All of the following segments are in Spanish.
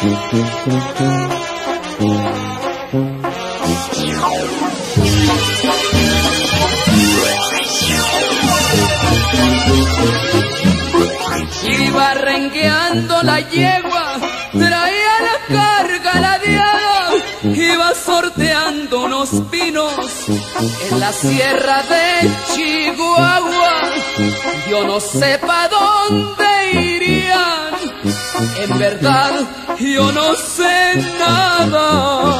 Iba rengueando la yegua, traía la carga ladeada, iba sorteando unos pinos en la sierra de Chihuahua. Yo no sé pa' dónde irían, en verdad yo no sé nada.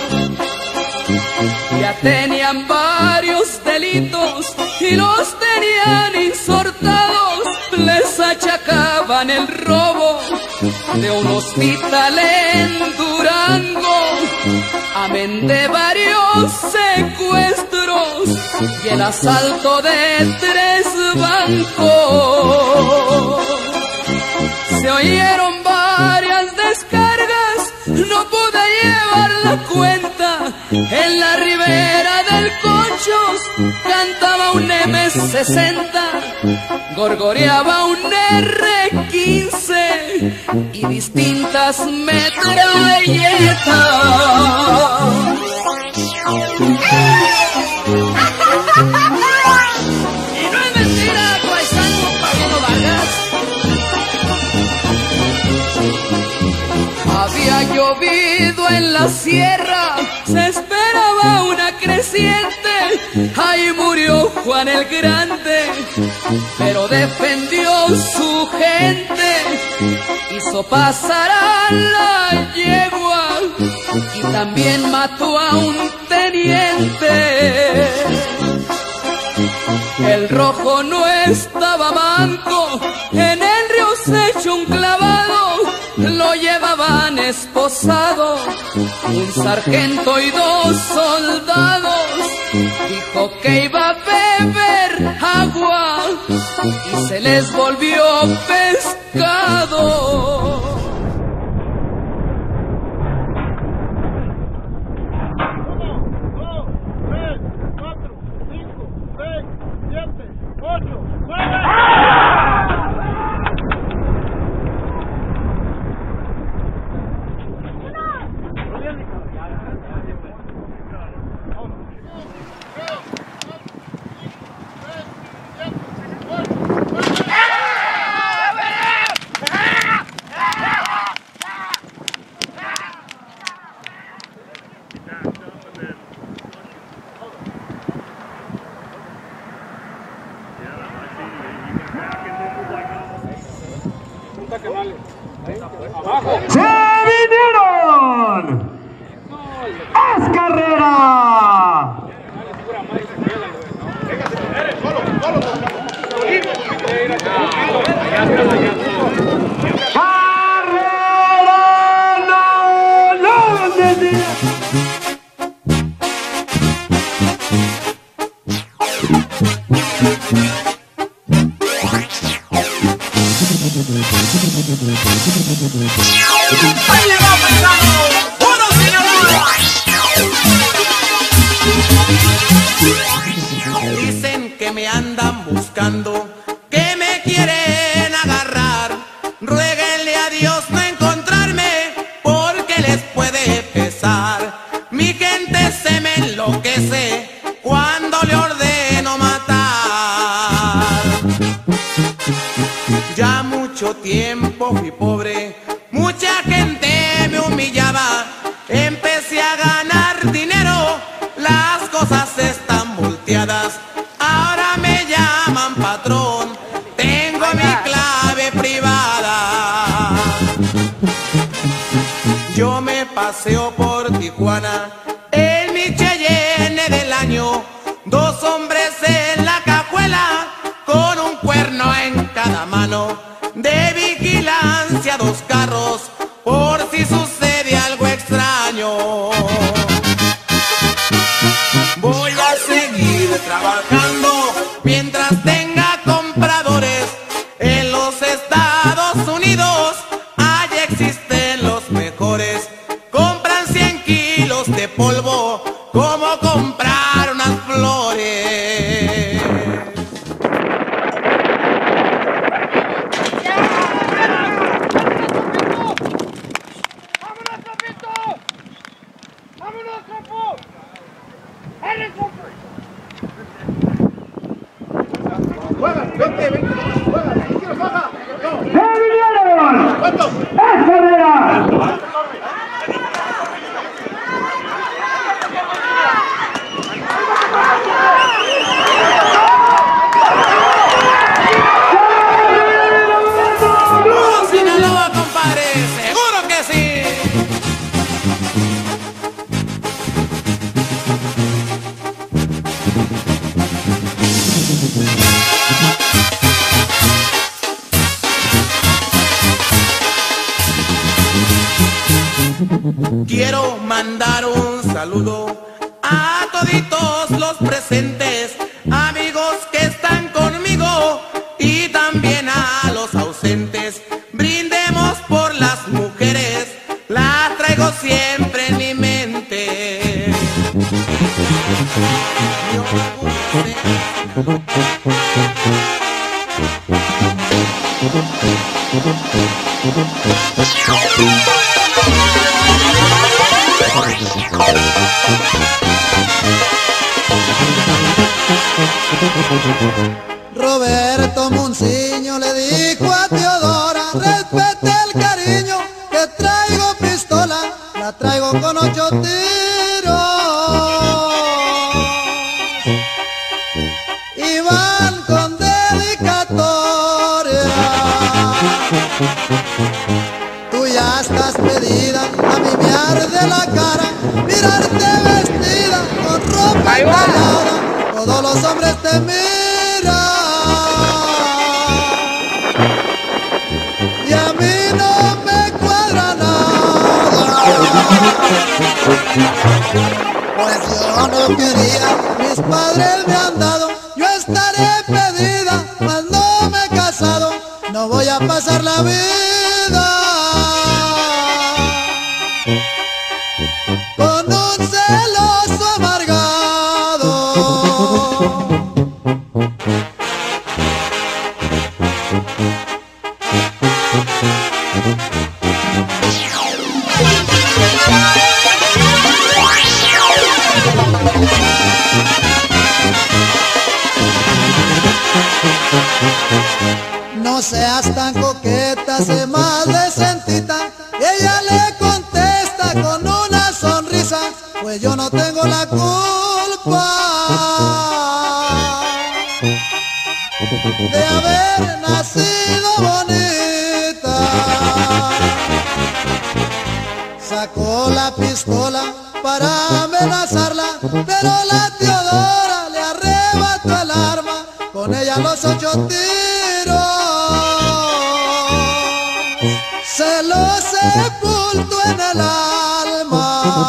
Ya tenían varios delitos y los tenían insortados. Les achacaban el robo de un hospital en Durango, amén de varios secuestros y el asalto de 3 bancos. Se oyeron varias descargas, no pude llevar la cuenta. En la ribera del Conchos cantaba un M60, gorgoreaba un R15 y distintas metralletas. Y no es mentira, paisano Pablito Vargas. Había llovido en la sierra, se esperaba una creciente. Ahí murió Juan el Grande, pero defendió su gente. Hizo pasar a la yegua y también mató a un teniente. El rojo no estaba manco, en el río se echó un clavado. Lo llevaban esposado, un sargento y 2 soldados. Dijo que iba a beber agua y se les volvió pescado. ¡Se vinieron! ¡Es carrera! ¡Ahí le va, paisano! ¡Uno sin amor! Dicen que me andan buscando, que me quieren agarrar. Ruéguenle a Dios no encontrarme, porque les puede pesar. Mi gente se me enloquece cuando le ordeno matar. Ya mucho tiempo fui pobre, mucha gente me humillaba. Empecé a ganar dinero, las cosas están volteadas. Ahora me llaman patrón, tengo mi clave privada. Yo me paseo por Tijuana en mi Cheyenne del año. 2 hombres en la cajuela con un cuerno en cada mano. De vigilancia 2 carros por si sucede algo extraño. Voy a seguir trabajando mientras tenga compradores. En los Estados Unidos allá existen los mejores. Compran 100 kilos de polvo como comprar unas flores. Quiero mandar un saludo a toditos los presentes, amigos que están conmigo y también a los ausentes. Brindemos por las mujeres, las traigo siempre en mi mente. Roberto Munciño le dijo a Teodora: respete el cariño, que traigo pistola, la traigo con 8 tiros. Y van con dedicatoria. Tú ya estás pedida, a mí me arde la cara mirarte vestida con ropa tallada. Todos los hombres te miran y a mí no me cuadra nada. Pues yo no quería, mis padres me han dado. Yo estaré pedida, mas no me he casado. No voy a pasar la vida con un celoso amargado. No seas tan coqueta, sé más decentita. Y ella le contesta con una sonrisa: pues yo no tengo la culpa de haber nacido bonita. Sacó la pistola para amenazarla, pero la Teodora le arrebató el arma, con ella los 8 tiros. Se lo sepultó en el alma.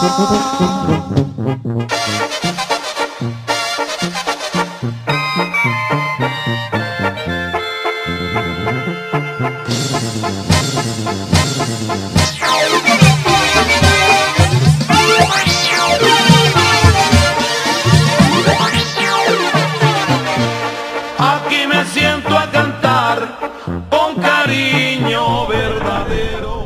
Aquí me siento a cantar con cariño verdadero.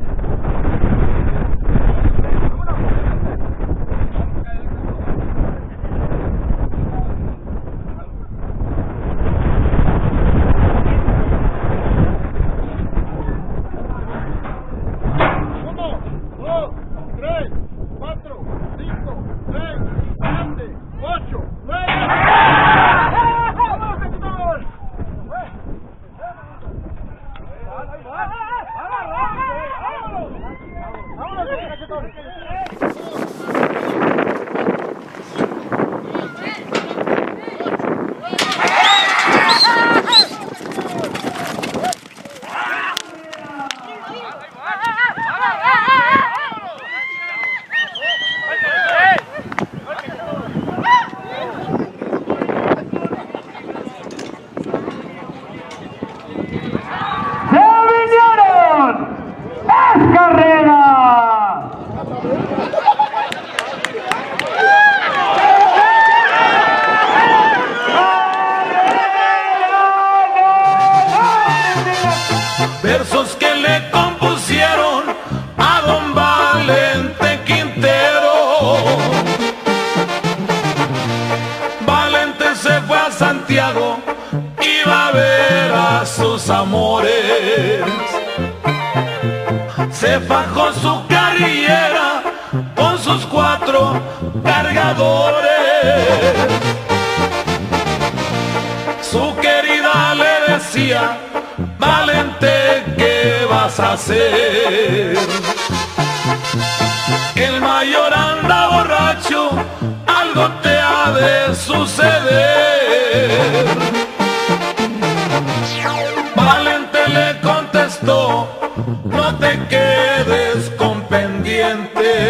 Versos que le compusieron a don Valente Quintero. Valente se fue a Santiago, iba a ver a sus amores. Se fajó su carrillera con sus 4 cargadores. Su querida le decía: Valente, ¿qué vas a hacer? El mayor anda borracho, algo te ha de suceder. Valente le contestó: no te quedes con pendiente.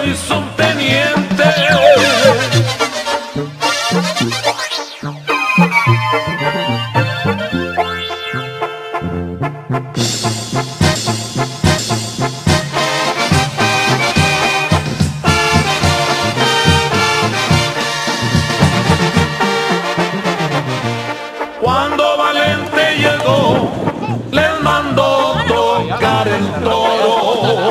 soy subteniente. Cuando Valente llegó, les mandó tocar el toro.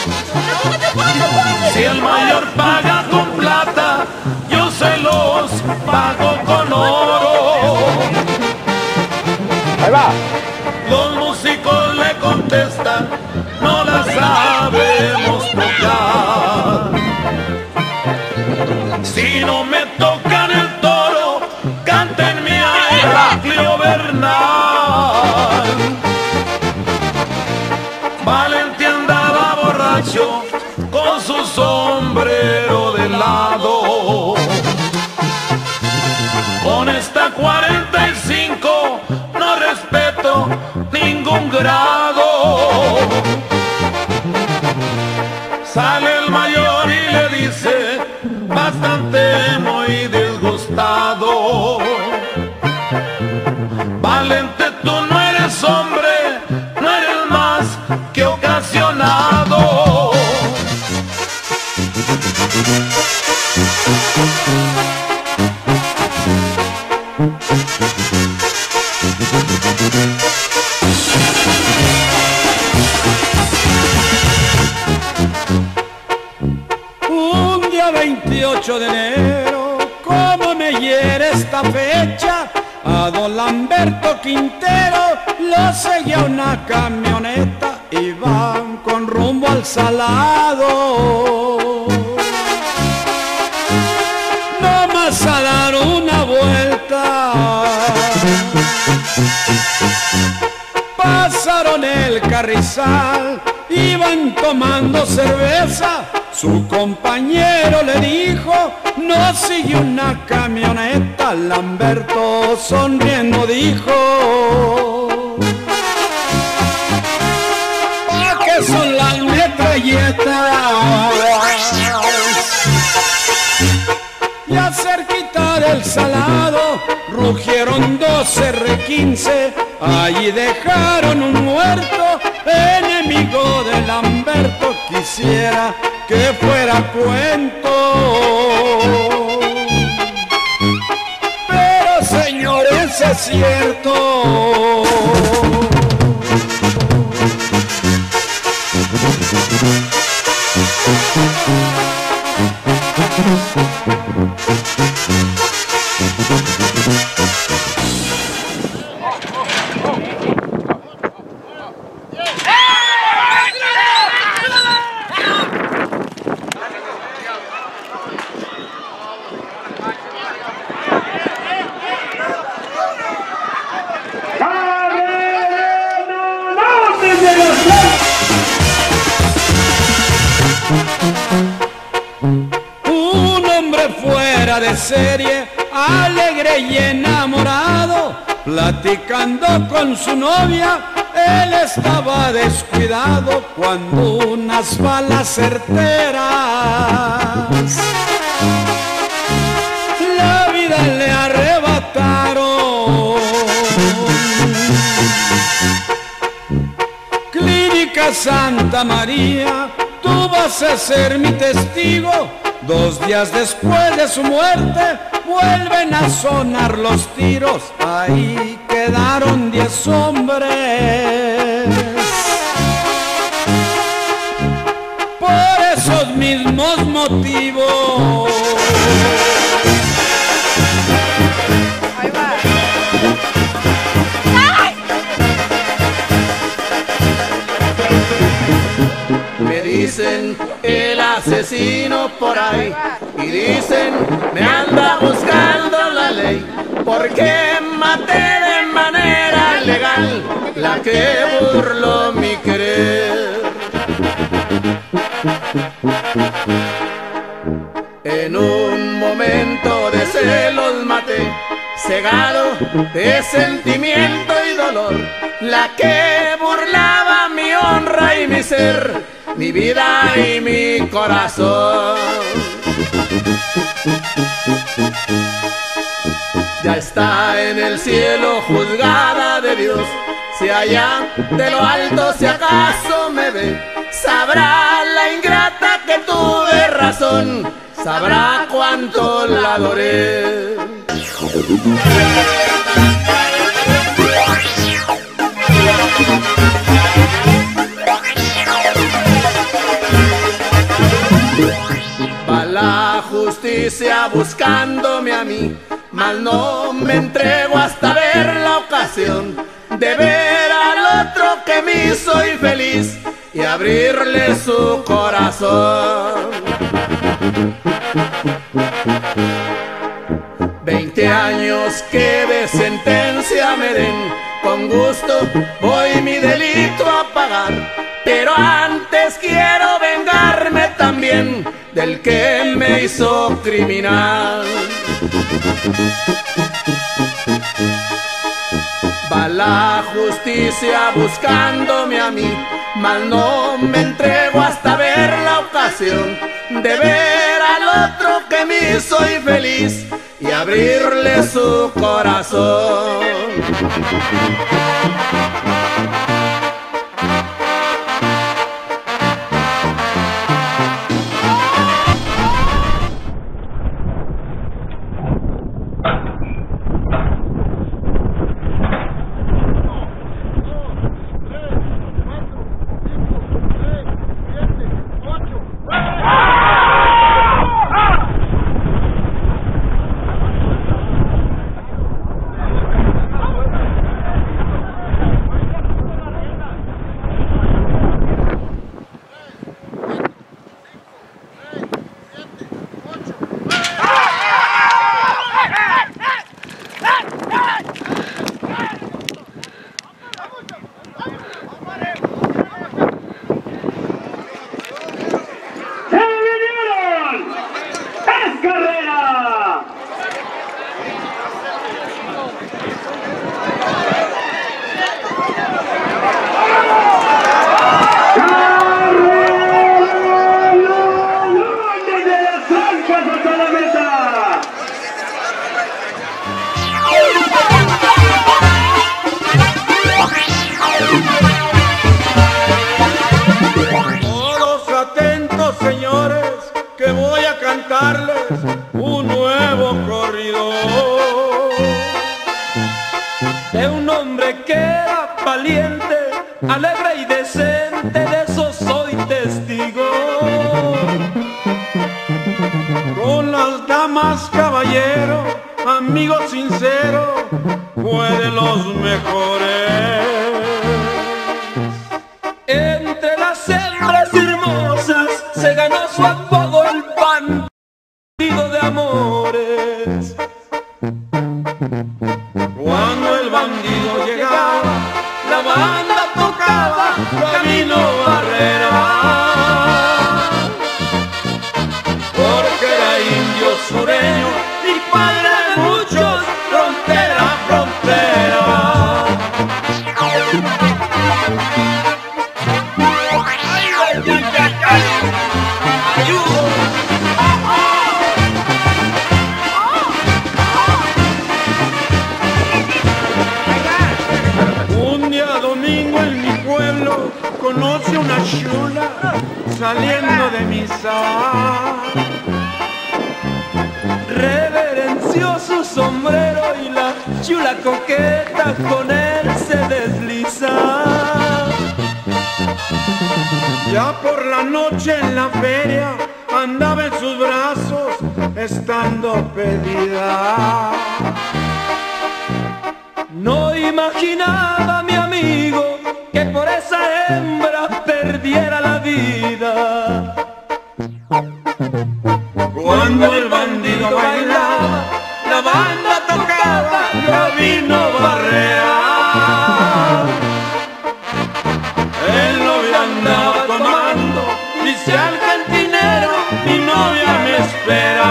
Si el mayor paga con plata, yo se los pago con oro. Ahí va. Los músicos le contestan, no la sabemos tocar. Si no me tocan el toro, cántenme a Heraclio Bernal. Valente andaba borracho con su sombrero de lado. Con esta 45 no respeto ningún grado. Sale el mayor y le dice, bastante muy disgustado. Valente, tú no eres hombre, no eres más que ocasionado. Un día 28 de enero, cómo me hiere esta fecha, a don Lamberto Quintero lo seguía una camioneta y van con rumbo al Salado. Nomás a dar una vuelta, pasaron el Carrizal, iban tomando cerveza. Su compañero le dijo, no sigue una camioneta. Lamberto sonriendo dijo, ¿para qué son las metralletas? Ya cerquita del Salado rugieron 2 R15, allí dejaron un muerto, enemigo de Lamberto. Quisiera que fuera cuento, pero señores es cierto. Un hombre fuera de serie, alegre y enamorado, platicando con su novia, él estaba descuidado cuando unas balas certeras la vida le arrebataron. Clínica Santa María, tú vas a ser mi testigo. 2 días después de su muerte vuelven a sonar los tiros. Ahí quedaron 10 hombres. Por esos mismos motivos. Ahí va. Me dicen el asesino por ahí y dicen me anda buscando la ley porque maté de manera legal la que burló mi querer. En un momento de celos maté, cegado de sentimiento y dolor, la que burlaba mi honra y mi ser, mi vida y mi corazón. corazón. Ya está en el cielo juzgada de Dios. Si allá de lo alto si acaso me ve, sabrá la ingrata que tuve razón, sabrá cuánto la adoré. Va la justicia buscándome a mí, mas no me entrego hasta ver la ocasión de ver al otro que me hizo infeliz y abrirle su corazón. 20 años que de sentencia me den, con gusto voy mi delito a pagar, pero antes quiero vengarme también del que me hizo criminal. Va la justicia buscándome a mí, mas no me entrego hasta ver la ocasión de ver al otro que me hizo infeliz y abrirle su corazón. Un nuevo corrido de un hombre que era valiente, alegre y decente, de eso soy testigo. Con las damas caballero, amigo sincero, fue de los mejores. Entre las hembras hermosas se ganó su apodo el bandido de amores. Cuando el bandido llegaba, la banda tocaba Camino Barrera, porque era indio sureño y padre de muchos, frontera a frontera. Un día domingo en mi pueblo conoce una chula saliendo de misa. Reverenció su sombrero y la chula coqueta con él se desliza. Ya por la noche en la feria andaba en sus brazos estando pedida. No imaginaba mi amigo que por esa hembra perdiera la vida. Cuando el bandido bailaba, la banda tocaba Camino Barrera. El novio andaba tomando, dice al cantinero, mi novia me espera.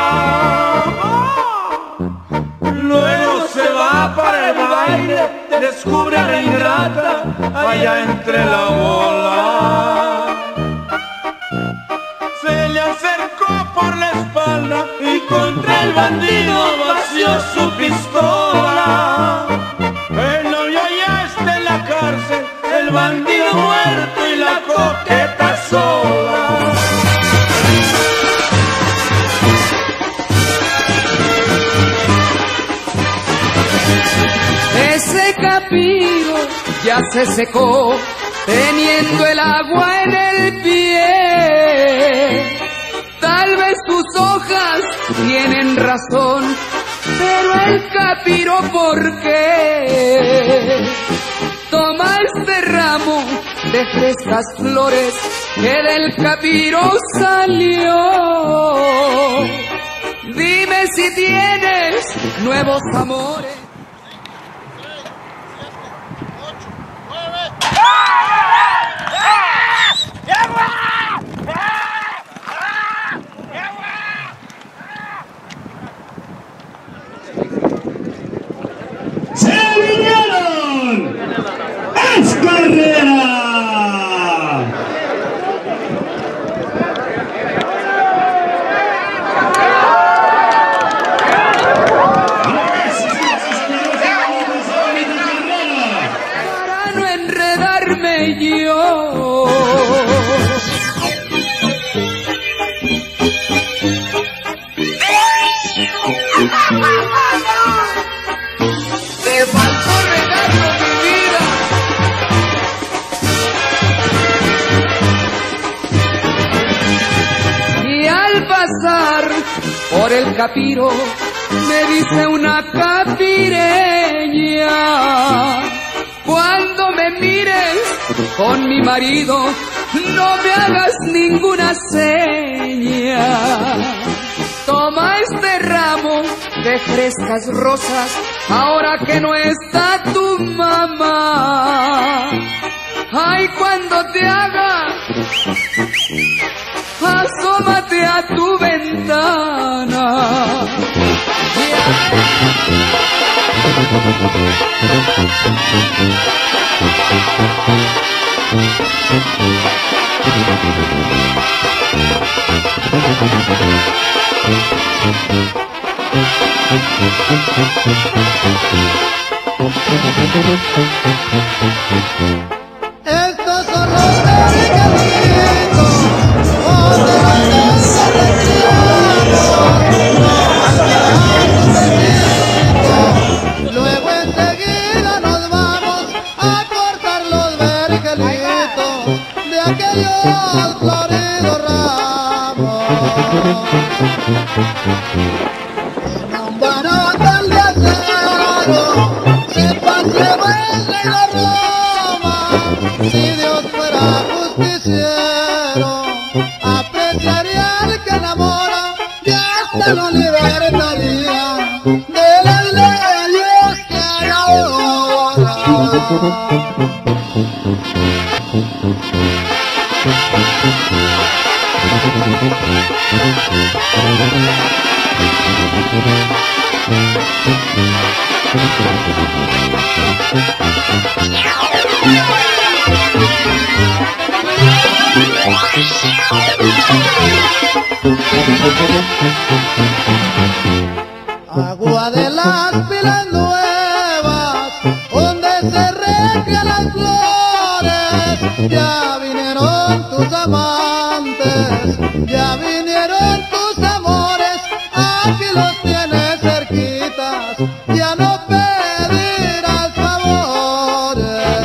Luego se va para el baile, descubre a la ingrata allá entre la bola. le acercó por la espalda y contra el bandido vació su pistola. El novio ya está en la cárcel, el bandido muerto y la coqueta sola. Ese capiro ya se secó, teniendo el agua en el pie. Tal vez tus hojas tienen razón, pero el capiro, ¿por qué? Toma este ramo de frescas flores que del capiro salió. Dime si tienes nuevos amores. ¡Se vinieron! ¡Es carrera! Para no enredarme yo. Te faltó regalo, mi vida. Y al pasar por el capiro me dice una capireña: cuando me mires con mi marido, no me hagas ninguna seña. Toma este ramo de frescas rosas, ahora que no está tu mamá. Ay, cuando te haga, asómate a tu ventana. Estos son los mercaditos donde la casa de criados. Luego enseguida nos vamos a cortar los vergelitos de aquellos floridos ramos. En un barandal de acero se pase vuelta y la Roma. Si Dios fuera justiciero, apreciaría al que enamora y hasta lo libertaría de las leyes que hay ahora. Agua de las pilas nuevas, donde se regan las flores. Ya vinieron tus amantes, ya vinieron tus amores. Aquí los tienes cerquitas, ya no pedirás favores.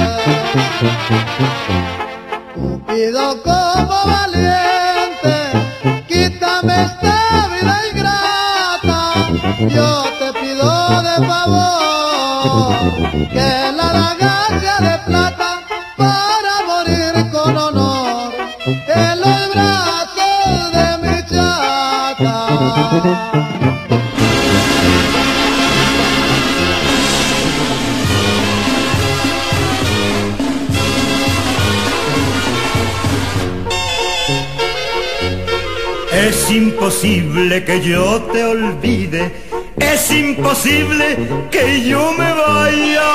Cupido como valiente, quítame esta vida ingrata. Yo te pido de favor que la lagacia de plata para morir con honor en los brazos de mi chata. Es imposible que yo te olvide, es imposible que yo me vaya.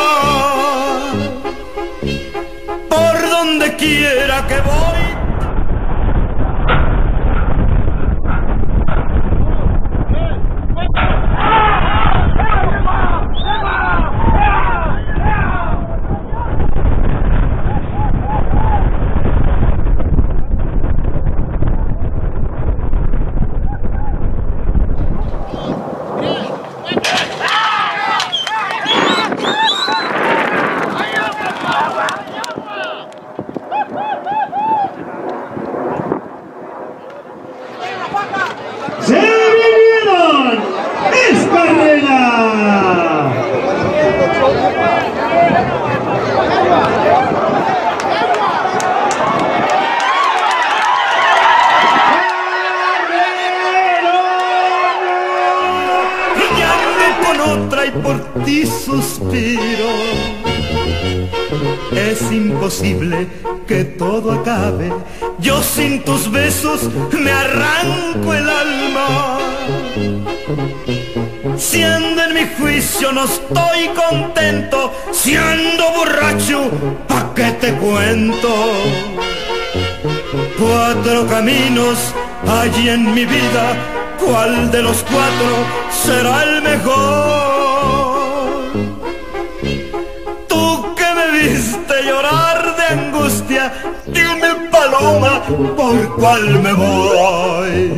Por donde quiera que voy, ti suspiro. Es imposible que todo acabe, yo sin tus besos me arranco el alma. Si ando en mi juicio no estoy contento, si ando borracho, ¿pa' qué te cuento? 4 caminos hay en mi vida, ¿cuál de los 4 será el mejor? Tú que me viste llorar de angustia, dime, paloma, ¿por cuál me voy?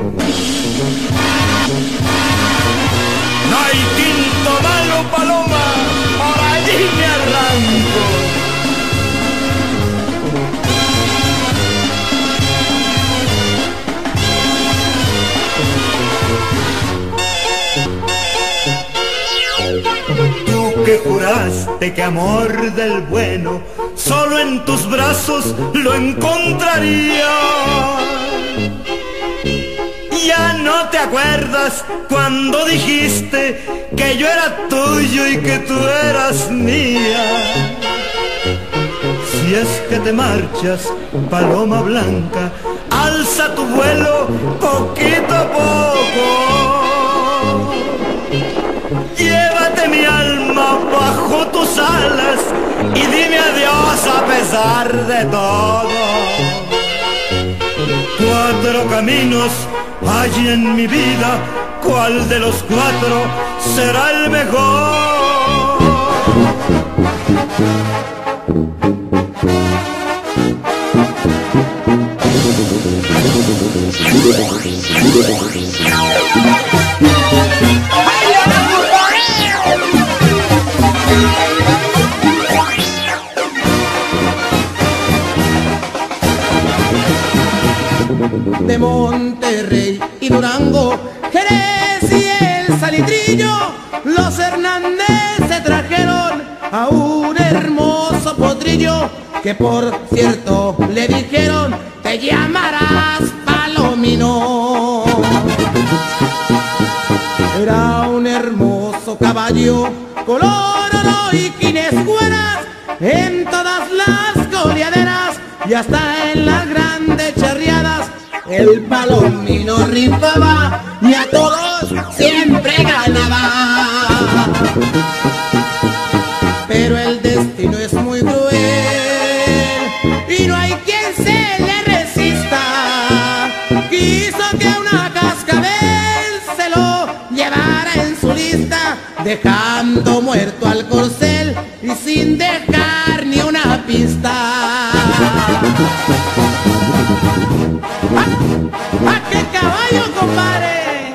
No hay quinto malo, paloma, por allí me arranco. Tú que juraste que amor del bueno solo en tus brazos lo encontraría. Ya no te acuerdas cuando dijiste que yo era tuyo y que tú eras mía. Si es que te marchas, paloma blanca, alza tu vuelo poquito a poco. Llévate mi alma bajo tus alas y dime adiós a pesar de todo. 4 caminos hay en mi vida, ¿cuál de los 4 será el mejor? De Monterrey y Durango, Jerez y el Salidrillo, los Hernández se trajeron a un hermoso potrillo que por cierto le dijeron te llamarás Palomino. Era un hermoso caballo, color oro y quinescueras, en todas las coleaderas y hasta en las grandes charreadas. El Palomino rifaba y a todos siempre ganaba. Pero el destino es muy cruel y no hay quien se le resista. Quiso que una cascabel se lo llevara en su lista, dejando muerto al corcel y sin dejar ni una pista. ¡Ah, qué caballo, compadre!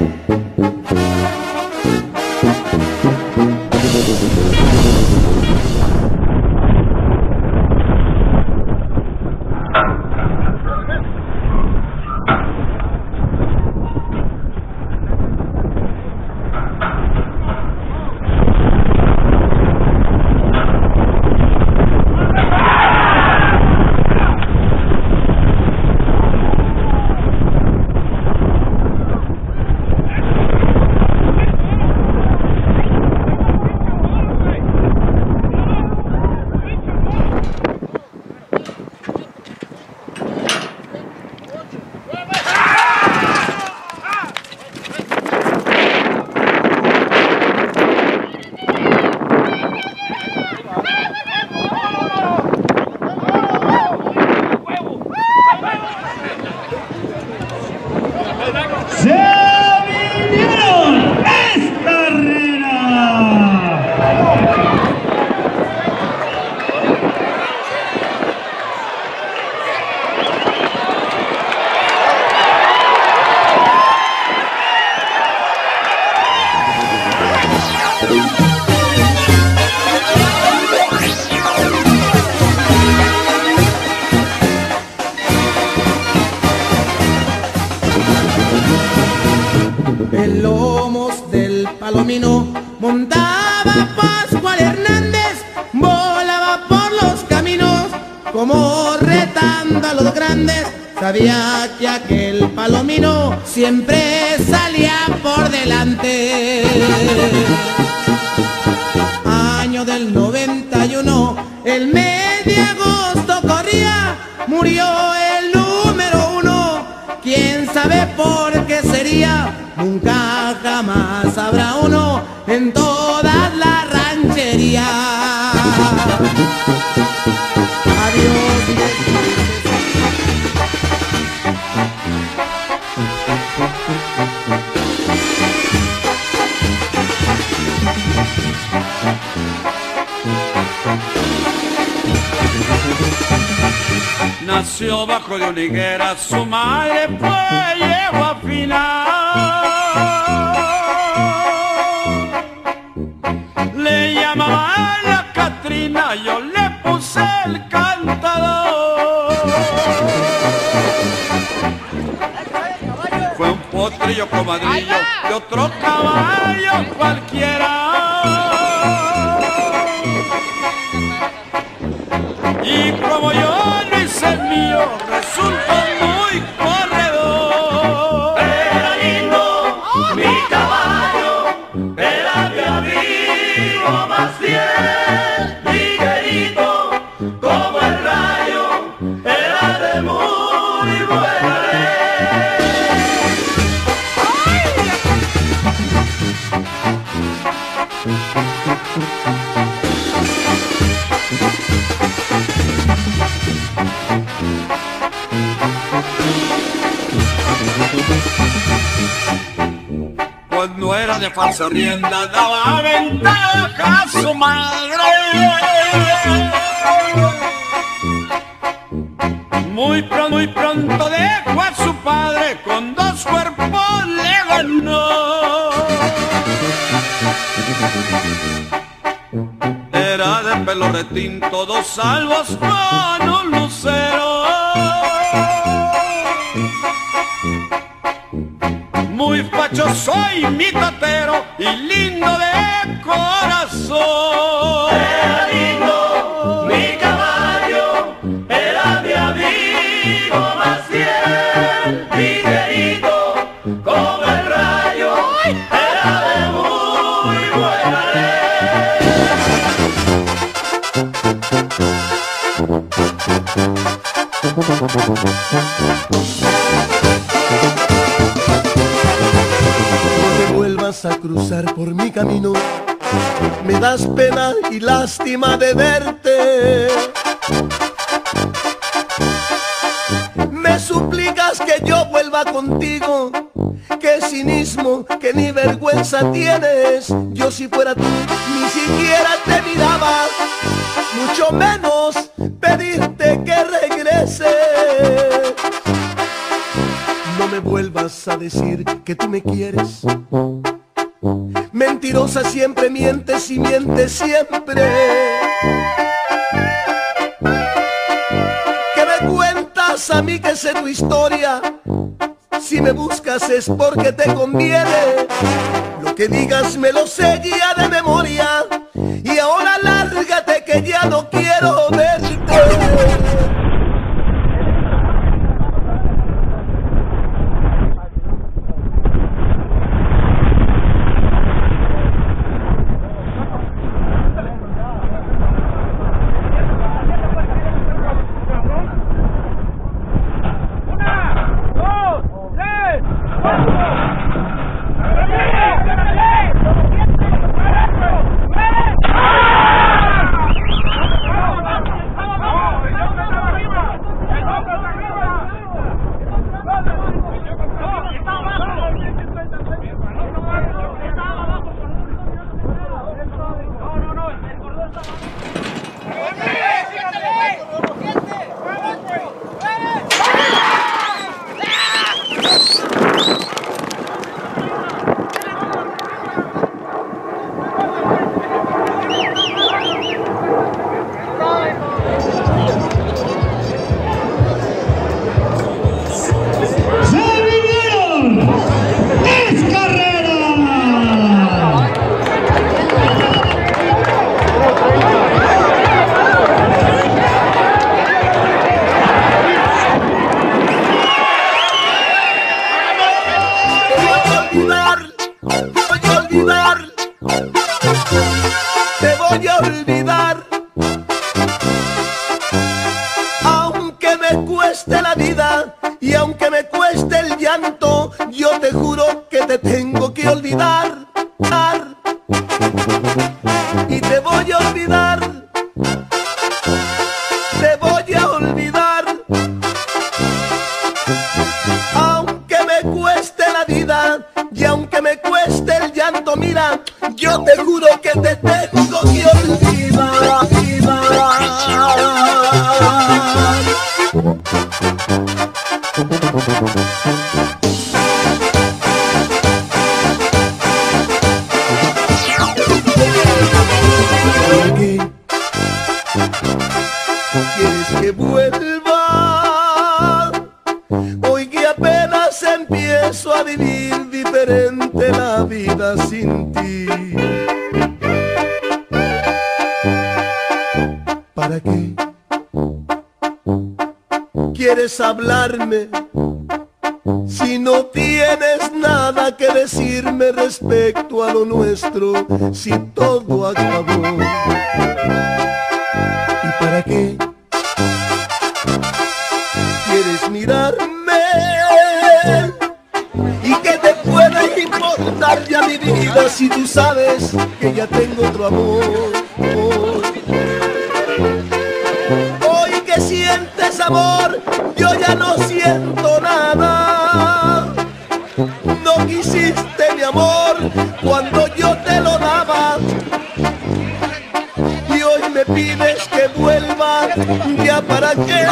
En lomos del Palomino montaba Pascual Hernández, volaba por los caminos como retando a los grandes. Sabía que aquel Palomino siempre salía por delante. año del 91, el mes de agosto corría, murió el número 1. ¿Quién sabe por qué sería? Nunca jamás habrá uno en todas las rancherías. Adiós. Nació bajo de una higuera, su madre fue yegua final. Le llamaban la Catrina, yo le puse el cantador. Fue un potrillo comadrillo de otro caballo cualquiera. Y como yo no hice mío, resultó muy corredor. Era lindo mi caballo, era mi amigo más fiel, liguerito como el rayo, era de muy buena ley. Cuando era de falsa rienda, daba ventaja a su madre. Muy pronto dejó a su padre, con 2 cuerpos le ganó. Era de pelo retinto, 2 salvos con un lucero. Muy fachoso y mitotero y lindo de corazón. Era lindo mi caballo, era mi amigo más fiel, liguerito como el rayo, era de muy buena Vuelvas a cruzar por mi camino, me das pena y lástima de verte. Me suplicas que yo vuelva contigo, qué cinismo, que ni vergüenza tienes. Yo si fuera tú, ni siquiera te miraba, mucho menos pedirte que regreses. No me vuelvas a decir que tú me quieres. Mentirosa siempre mientes y mientes siempre. ¿Qué me cuentas a mí que sé tu historia? Si me buscas es porque te conviene. Lo que digas me lo sé ya de memoria. Y ahora lárgate que ya no quiero verte. Te voy a olvidar. llanto, yo te juro que te tengo que olvidar. Y te voy a olvidar. Te voy a olvidar. Aunque me cueste la vida y aunque me cueste el llanto, mira, yo te juro que te tengo que olvidar. ¿Por qué quieres que vuelva? Hoy que apenas empiezo a vivir diferente la vida sin ti. ¿Para qué quieres hablarme si no tienes nada que decirme respecto a lo nuestro, si todo acabó? ¿Y para qué quieres mirarme? ¿Y qué te puede importar ya mi vida si tú sabes que ya tengo otro amor? Hoy que sientes amor, yo ya no siento nada. No quisiste mi amor cuando yo te lo daba. Y hoy me pides que vuelva, ¿ya para qué?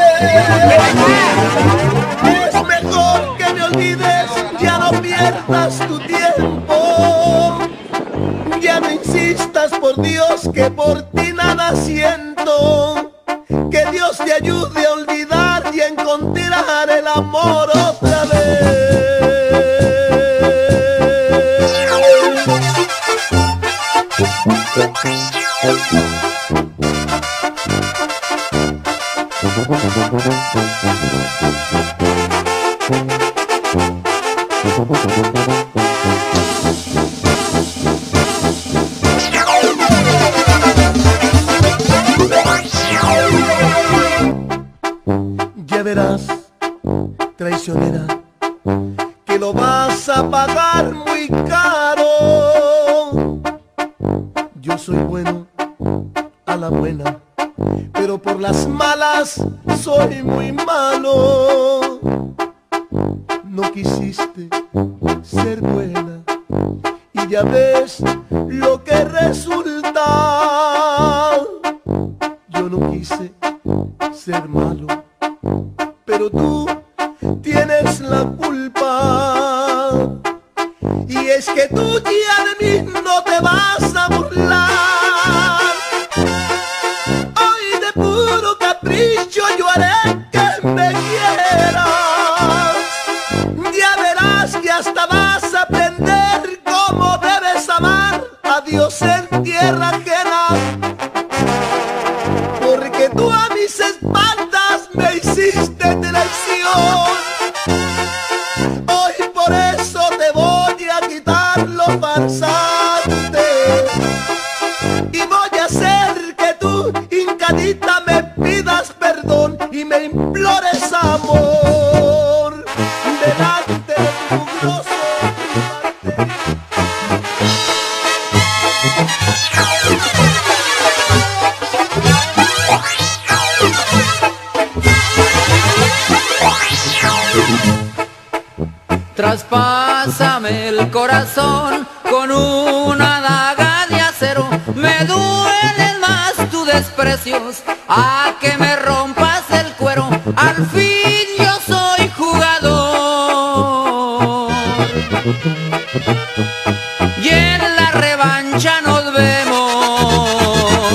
Es mejor que me olvides, ya no pierdas tu tiempo. Ya no insistas, por Dios, que por ti nada siento. Que Dios te ayude a olvidar y a encontrar el amor otra vez. Ya verás, traicionera, que lo vas a pagar muy caro. Yo soy bueno a la buena, pero por las malas soy muy malo. No quisiste ser buena y ya ves lo que resulta. Yo no quise ser malo, pero tú tienes la culpa. Y es que tú ya de mí no te vas a burlar. Hoy de puro capricho yo haré que me quieras. Ya verás que hasta vas a aprender cómo debes amar a Dios en tierra ajena. Porque tú a mis espaldas me hiciste traición. Hoy por eso te voy a quitar lo farsante y voy a hacer que tú, hincadita, me pidas perdón y me implores amor delante de tu grosso. Traspásame el corazón con una daga de acero. Me duelen más tus desprecios a que me rompas el cuero. Al fin yo soy jugador y en la revancha nos vemos.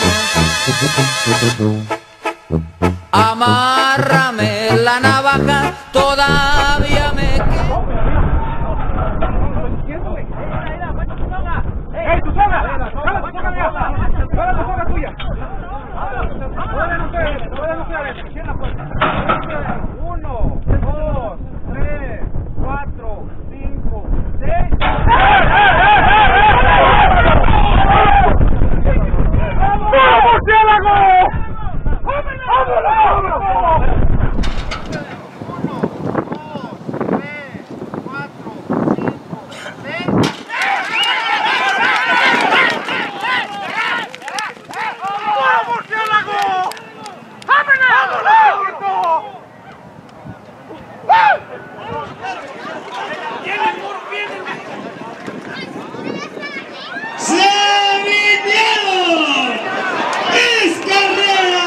Amárrame la navaja, todavía me queda. ¡Se vinieron! ¡Es carrera!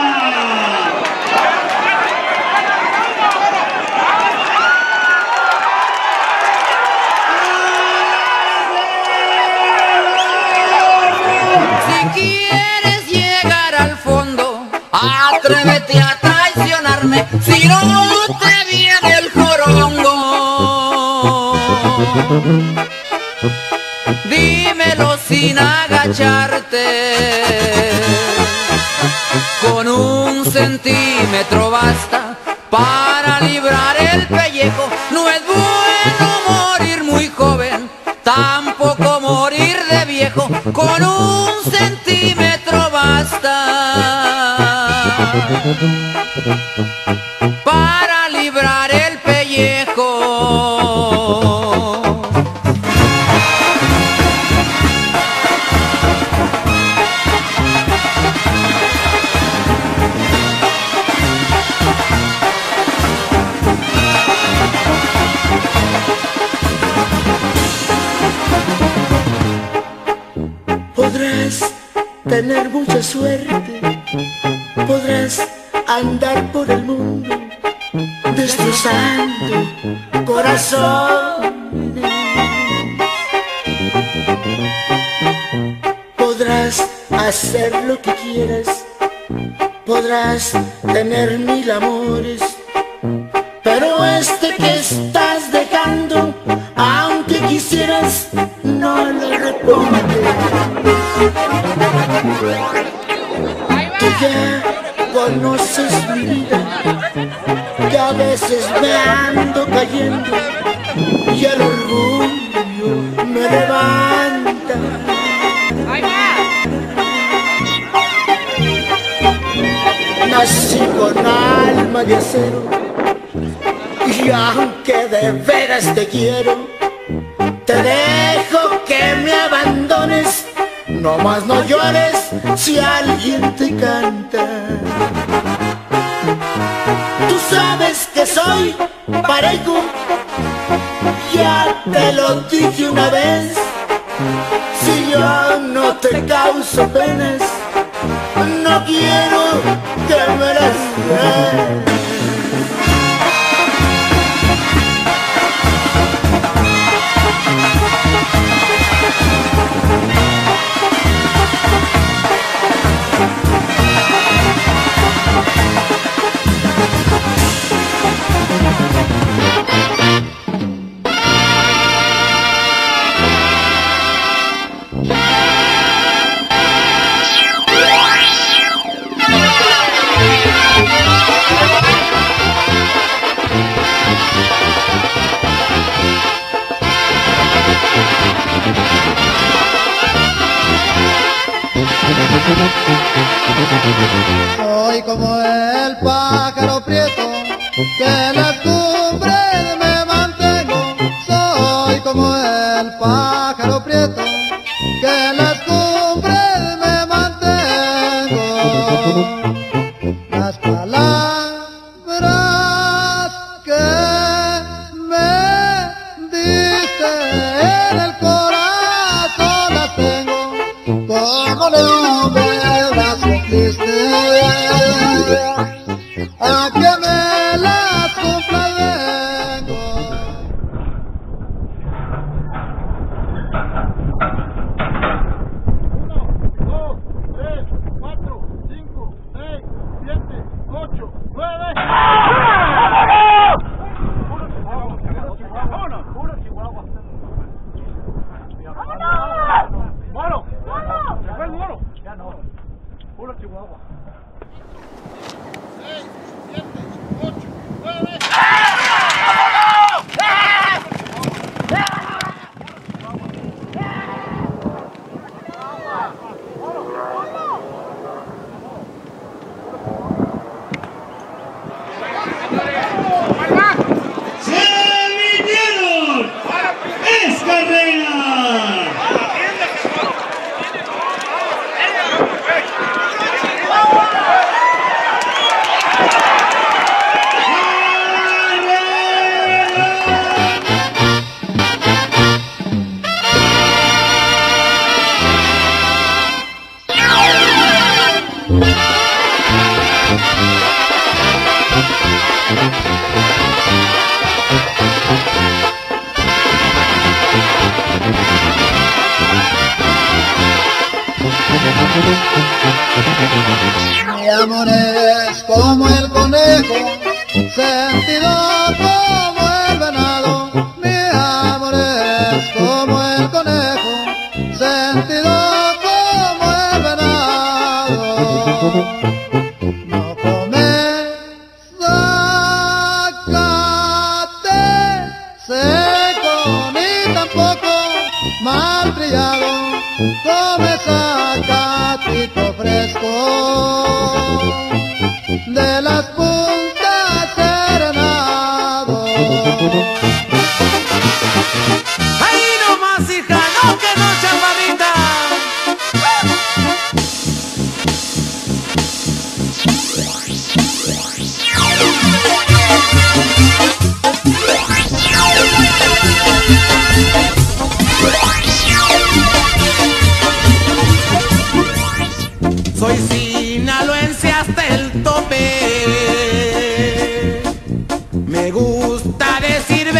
Si quieres llegar al fondo, atrévete a traicionarme, si no te viene el jorongo. Dímelo sin agacharte, con 1 centímetro basta para librar el pellejo. No es bueno morir muy joven, tampoco morir de viejo, con 1 centímetro basta para librar el pellejo. Podrás tener mucha suerte, podrás andar por el mundo destrozando corazones. Podrás hacer lo que quieras, podrás tener 1000 amores, pero este que estás dejando, aunque quisieras, no lo repongas. Tú ya conoces mi vida, que a veces me ando cayendo y el orgullo me levanta. Nací con alma de acero y aunque de veras te quiero, te dejo que me abandones. No más no llores si alguien te canta. Tú sabes que soy parejo, ya te lo dije una vez. Si yo no te causo penas, no quiero que me las des. Soy como el pájaro prieto que en las cumbres me mantengo. Soy como el pájaro prieto que en las cumbres me mantengo. Las palabras que me diste en el corazón las tengo como nubes las cumpliste. A que me las cumpla. amor es como el conejo, sentido como el venado. Mi amor es como el conejo, sentido como el venado. No come zacate seco ni tampoco mal trillado, come zacatito fresco de las puntas serenado. Ahí nomás, hija, no que no, chaparrita. Soy sinaloense hasta el tope, me gusta decir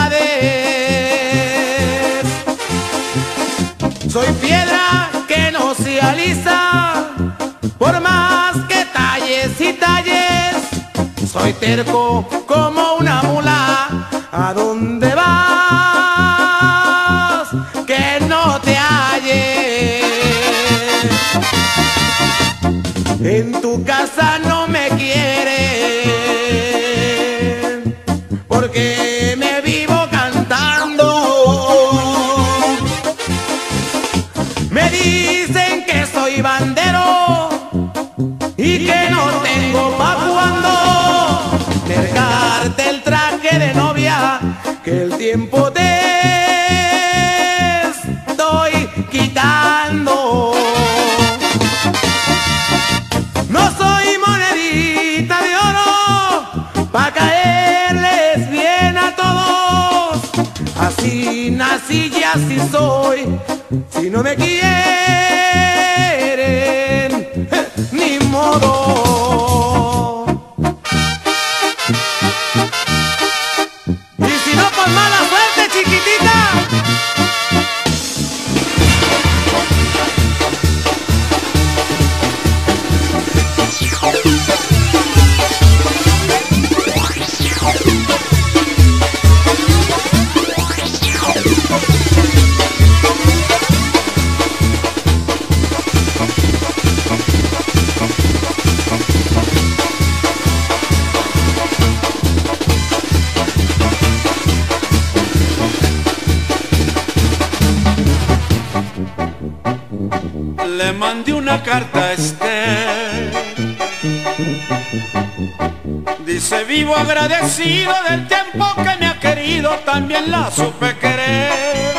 verdades. Soy piedra que no se alisa, por más que talles y talles. Soy terco como una mula, ¿a dónde vas? Que no te halles. En tu casa no me quieren, porque me vivo cantando. Me dicen que soy bandero y que no tengo pa' cuando mercarte el traje de novia, que el tiempo te estoy quitando. No soy monedita de oro pa' caerles bien a todos. Así nací y así soy. Si no me quieren, ni modo. Y si no, por mala suerte, chiquitita. Le mandé una carta a Esther, dice: vivo agradecido del tiempo que me ha querido, también la supe querer.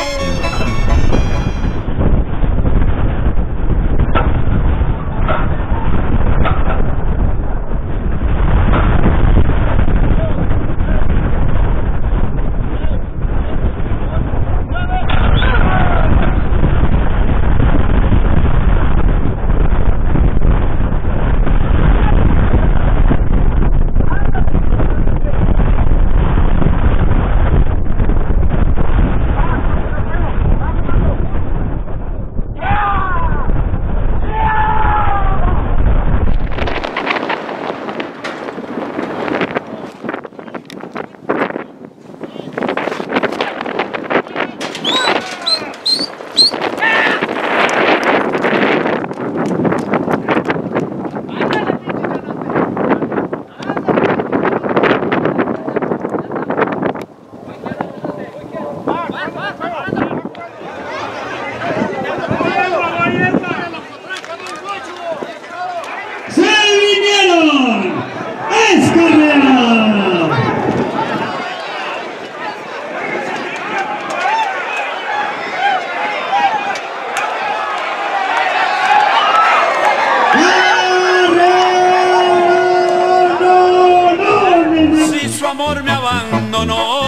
amor me abandonó,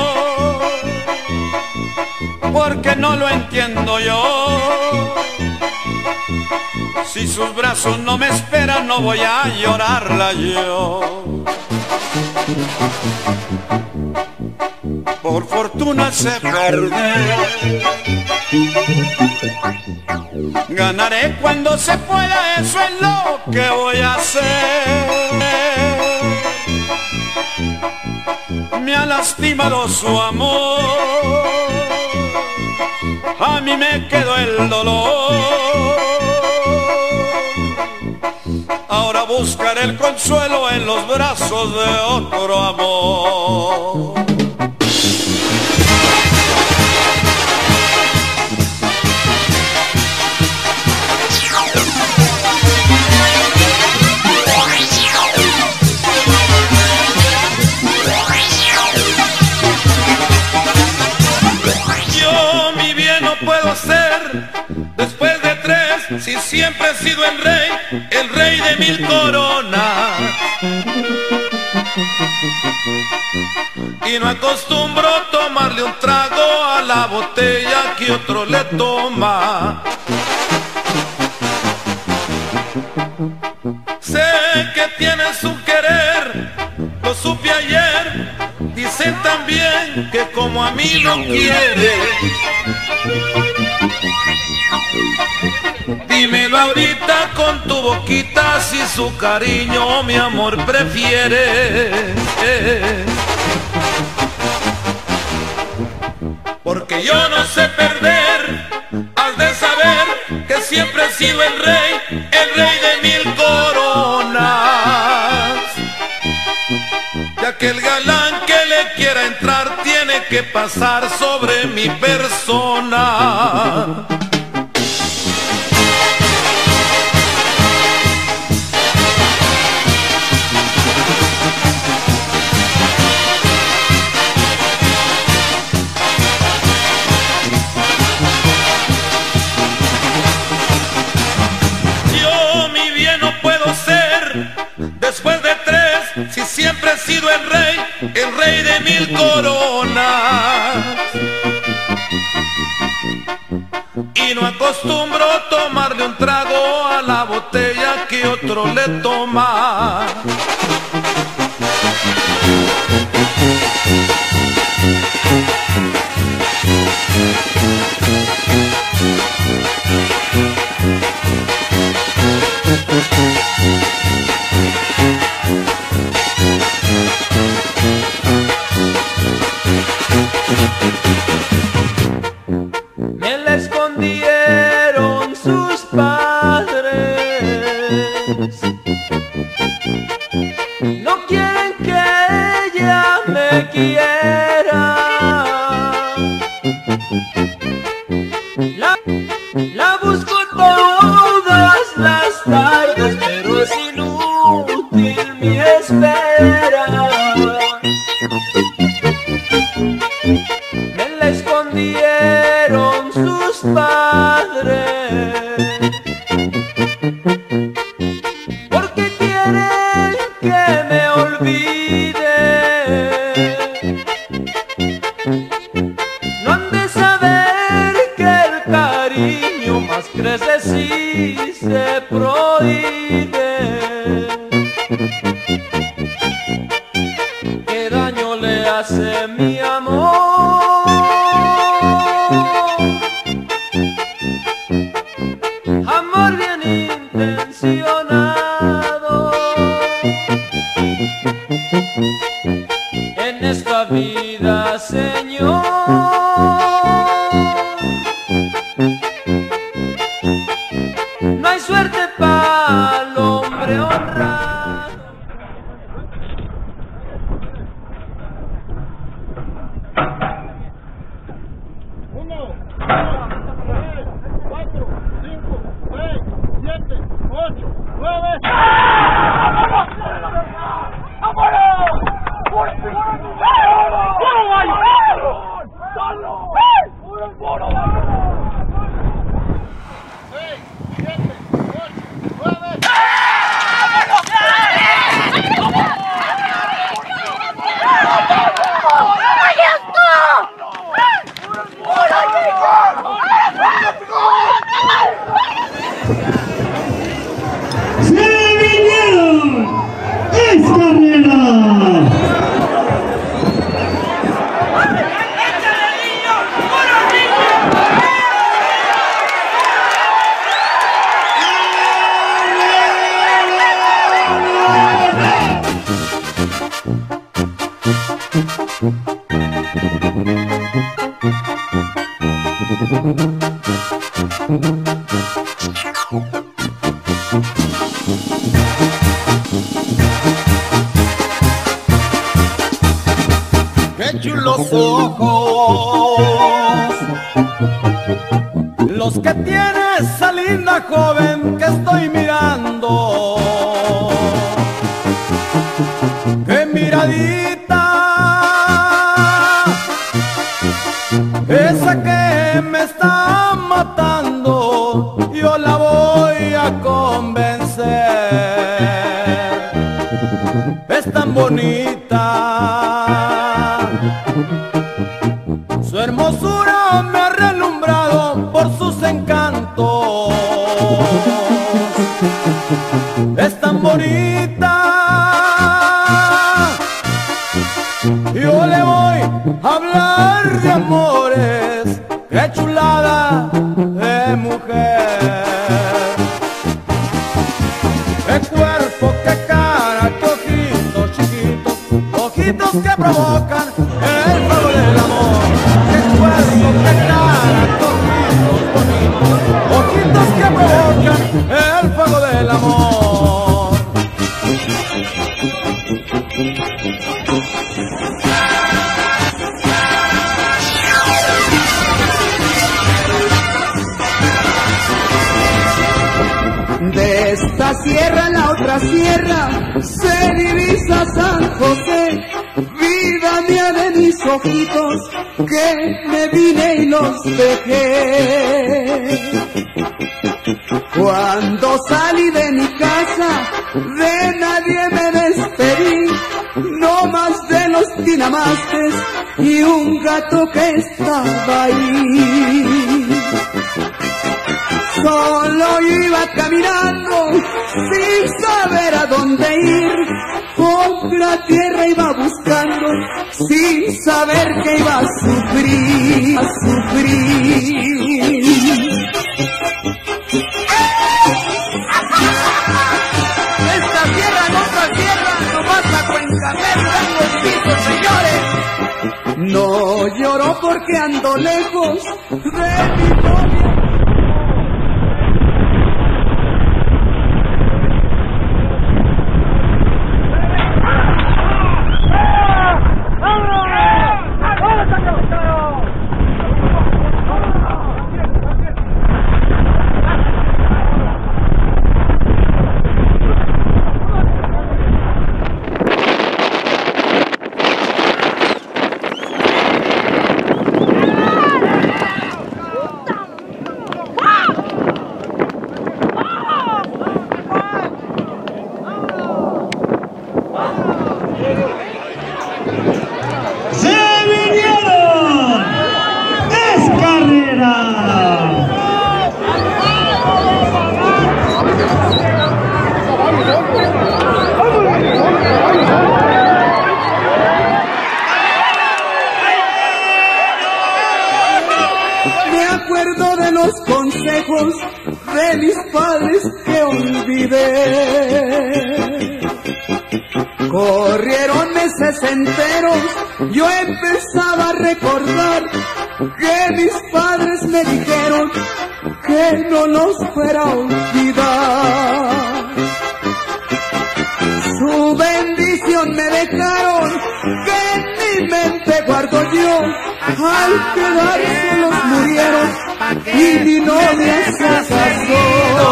porque no lo entiendo yo. Si sus brazos no me esperan, no voy a llorarla yo. por fortuna sé perder. Ganaré cuando se pueda, eso es lo que voy a hacer. Me ha lastimado su amor, a mí me quedó el dolor. Ahora buscaré el consuelo en los brazos de otro amor. Después de 3, si siempre he sido el rey de 1000 coronas. Y no acostumbro tomarle un trago a la botella que otro le toma. Sé que tiene su querer, lo supe ayer. Dicen también que como a mí lo quiere. Dímelo ahorita con tu boquita si su cariño mi amor prefiere. Porque yo no sé perder, has de saber que siempre he sido el rey de 1000 coronas. Ya que el galán que le quiera entrar tiene que pasar sobre mi persona. Después de 3, si siempre he sido el rey de 1000 coronas. Y no acostumbro tomarle un trago a la botella que otro le toma. Me la escondieron sus padres, no quieren que ella me quiera. La busco todas las tardes, pero es inútil mi espera. Me la escondieron sus padres, porque quieren que me olvide. No han de saber que el cariño más crece si se prohíbe. ¿Qué daño le hace mi amor? Amor bien intencionado. En esta vida, Señor, no hay suerte para el hombre honrado. ¡Vámonos! Qué chulos ojos los que tiene esa linda joven que estoy mirando. Qué miradita, esa que me está matando, yo la voy a convencer. Es tan bonita, su hermosura me ha relumbrado por sus encantos. Es tan bonita, yo le voy a hablar de amores. Qué chulada de mujer. Qué cuerpo, qué cara, qué ojitos chiquitos, ojitos que provocan el fuego del amor. Qué cuerpo, qué cara, qué ojitos bonitos, ojitos que provocan el fuego del amor. De esta sierra a la otra sierra se divisa San José. Vida mía de mis ojitos que me vine y los dejé. Cuando salí de mi casa de nadie me despedí, no más de los tinamastes y un gato que estaba ahí. Solo iba caminando sin saber a dónde ir, otra tierra iba buscando sin saber que iba a sufrir, a sufrir. Esta tierra en otra tierra, nomás a Cuencamer tengo pisos, señores. No lloro porque ando lejos de mi novia. Me acuerdo de los consejos de mis padres que olvidé. Corrieron meses enteros, yo empezaba a recordar que mis padres me dijeron que no los fuera a olvidar. Su bendición me dejaron, que en mi mente guardo yo. Al quedar solos murieron y mi novia se casó.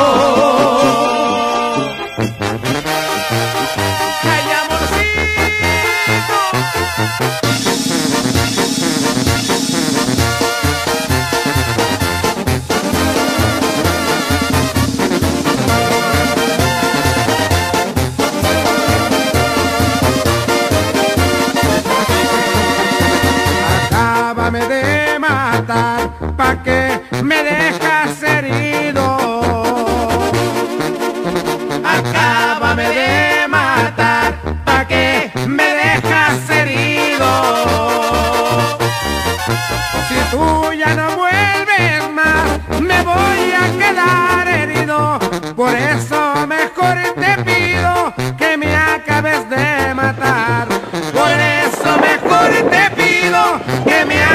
Acábame de matar, pa' que me dejas herido. Acábame de matar, pa' que me dejas herido. Si tú ya no vuelves más, me voy a quedar herido. Por eso mejor te pido que me acabes de matar. Por eso mejor te pido que me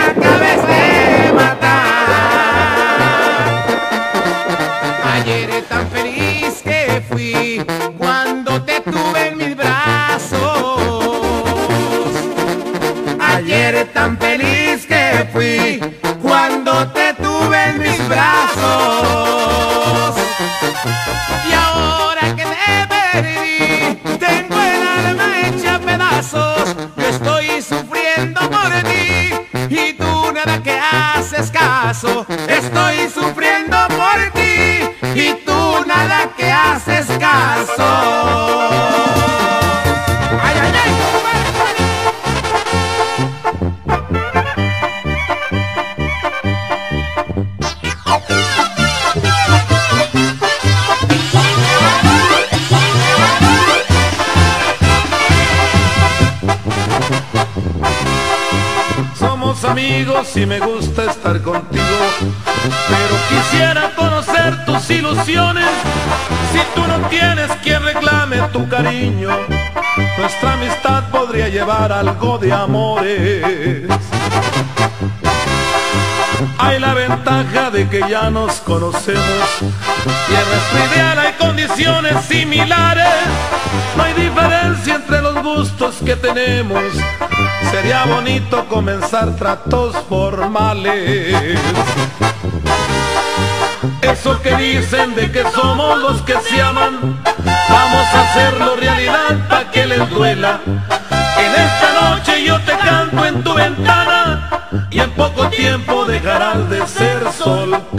paso, estoy sufriendo por ti y tú nada que haces caso. ¡Ay, ay, ay! Amigos y me gusta estar contigo, pero quisiera conocer tus ilusiones. Si tú no tienes quien reclame tu cariño, nuestra amistad podría llevar algo de amores. Hay la ventaja de que ya nos conocemos y en nuestra ideal hay condiciones similares. No hay diferencia entre los gustos que tenemos. Sería bonito comenzar tratos formales. Eso que dicen de que somos los que se aman, vamos a hacerlo realidad para que les duela. En esta noche yo te canto en tu ventana y en poco tiempo dejarás de ser sol.